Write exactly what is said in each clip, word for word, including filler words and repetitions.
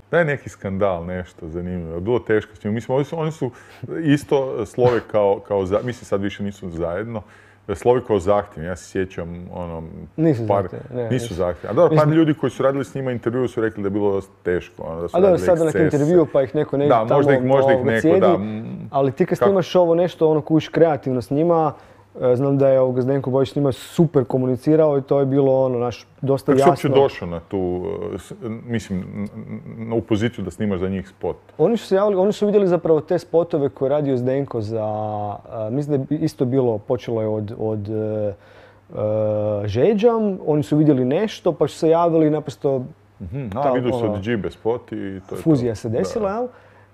Daj neki skandal, nešto zanimljivo. Bilo teško s njim. Mislim, oni su, oni su isto slove kao, kao za, mislim sad više nisu zajedno, slovi kao zahtjevni. Ja se sjećam, ono, nisu par, zahtjevni. Ne, nisu zahtjevni. A dobro, par ljudi koji su radili s njima intervju su rekli da je bilo dosta teško. Ono, da su a dobro, sad na nekom intervju pa ih neko negdje tamo možda ih, možda ih neko, cijedi, da. Ali ti kad snimaš ovo nešto, ono kuš kreativno s njima, znam da je ovoga Zdenko Bojić s njima super komunicirao i to je bilo ono, naš, dosta jasno. Kako si uopće došao na tu, mislim, u poziciju da snimaš za njih spot? Oni su se javili, oni su vidjeli zapravo te spotove koje je radio Zdenko za, mislim da je isto bilo, počelo je od, od uh, Žeđam, oni su vidjeli nešto pa su se javili naprosto... Mm-hmm. A, vidjeli su od Džibe spot i to je fuzija to. se desila, jel?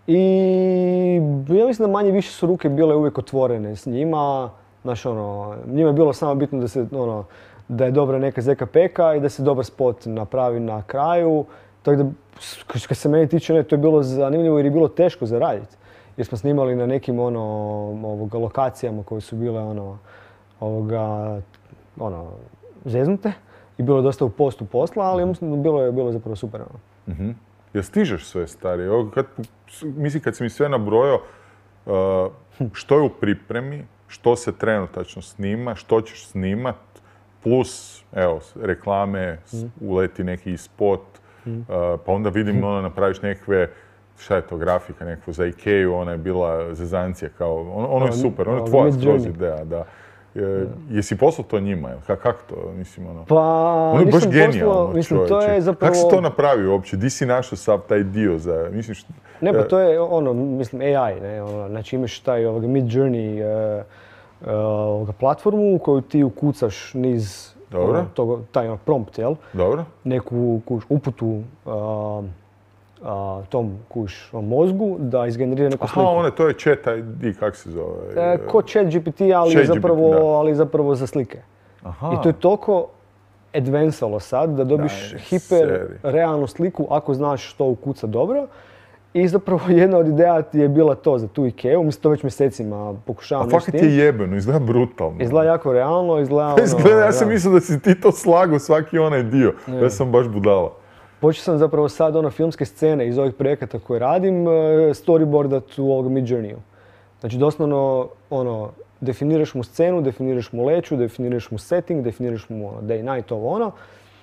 I ja mislim da manje više su ruke bile uvijek otvorene s njima. Znaš, ono, njima je bilo samo bitno da, se, ono, da je dobra neka zeka peka i da se dobar spot napravi na kraju. Tako da, kad se meni tiče, ne, to je bilo zanimljivo jer je bilo teško za raditi. Jer smo snimali na nekim ono, ovoga, lokacijama koje su bile ono, ovoga, ono, zeznute. I bilo je dosta u postu posla, ali mislim, bilo je bilo zapravo super. Ono. Mm-hmm. Jel stižeš sve, stari? Kad, mislim, kad si mi sve nabrojao, uh, što je u pripremi, što se trenutačno snima, što ćeš snimat, plus, evo, reklame, mm. uleti neki spot, mm. uh, pa onda vidim, ono, napraviš nekakve, šta je to, grafika nekakva za Ikeu, ona je bila zezancija, kao, ono, ono je super, ono je tvoja skroz ideja, da. Je, jesi poslao to njima, kako to, mislim, ono? Pa, ono je baš genijalno, mislim, to je zapravo... Kako si to napravio uopće? Di si našao sav taj dio za, misliš... Ne, pa to je, ono, mislim, A I, ne, ono, znači imaš taj ovoga Mid Journey uh, uh, ovoga platformu u koju ti ukucaš niz, ono, toga, taj ono, prompt, jel? Dobro. Neku kuš, uputu uh, Uh, tom kuš mozgu da izgenerira neku sliku. Aha, one, to je chat I D, kak se zove? E, ko chat G P T, ali, chat zapravo, G P T, ali zapravo za slike. Aha. I to je toliko advancalo sad da dobiš Daj, hiper seri. realnu sliku ako znaš što ukuca dobro. I zapravo jedna od ideja je bila to za tu Ikeu. Mislim, to već mjesecima pokušavam nešto. A fakat je jebeno, izgleda brutalno. Izgleda jako realno, izgleda ono... Izgleda, ja sam mislio da si ti to slagao svaki onaj dio. Ja sam baš budala. Počeo sam zapravo sad ono filmske scene iz ovih projekata koje radim storyboardat u ovog Mid Journeyu. Znači doslovno ono, definiraš mu scenu, definiraš mu leću, definiraš mu setting, definiraš mu ono, day night, ovo ono.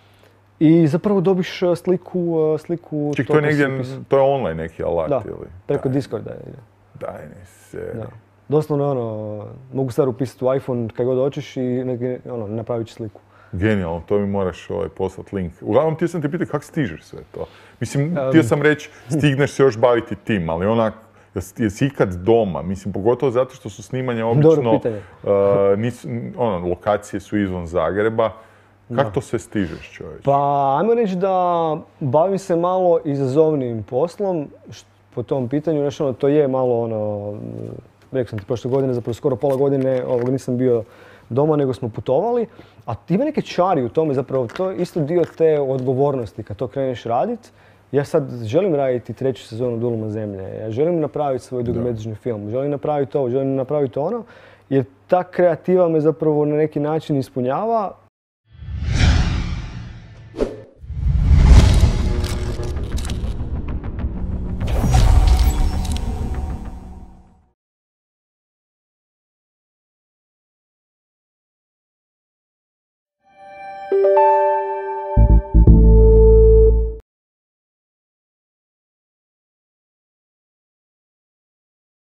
I zapravo dobiš sliku... sliku Ček, to je negdje, to je online neki alat, da, ili? preko Discorda. Daj mi se. Da. Doslovno ono, mogu sad upisati u iPhone kad god hoćeš i neki, ono, napravit ću sliku. Genijalno, to mi moraš ovaj, poslati link. Uglavnom, htio sam te pitati kako stižeš sve to. Mislim, htio sam reći, stigneš se još baviti tim, ali onak, jesi ikad doma? Mislim, pogotovo zato što su snimanja obično, uh, nisu, ono, lokacije su izvan Zagreba. Kako to sve stižeš, čovječ? Pa, ajmo reći da bavim se malo izazovnijim poslom po tom pitanju. Znači, ono, to je malo ono, rekao sam ti prošle godine, zapravo skoro pola godine ovog nisam bio doma, nego smo putovali. A ima neke čari u tome, zapravo to je isto dio te odgovornosti kad to kreneš raditi. Ja sad želim raditi treću sezonu Duluma zemlje, ja želim napraviti svoj dugometražni film, želim napraviti ovo, želim napraviti ono, jer ta kreativa me zapravo na neki način ispunjava. Thank you.